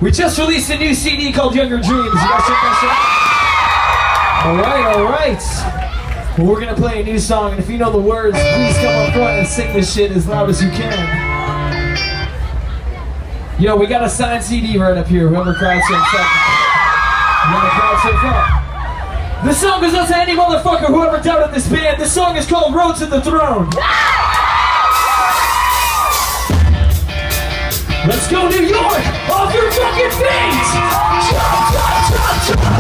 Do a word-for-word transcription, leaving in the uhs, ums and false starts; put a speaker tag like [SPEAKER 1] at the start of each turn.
[SPEAKER 1] We just released a new C D called Younger Dreams. You guys check that shit out? Alright, alright. Well, we're gonna play a new song, and if you know the words, please come up front and sing this shit as loud as you can. Yo, we got a signed C D right up here, whoever crowds in front. We got a crowd in front. This song goes out to any motherfucker who ever doubted this band. This song is called Road to the Throne. Let's go, New York! Off your fucking feet! Jump, jump, jump, jump.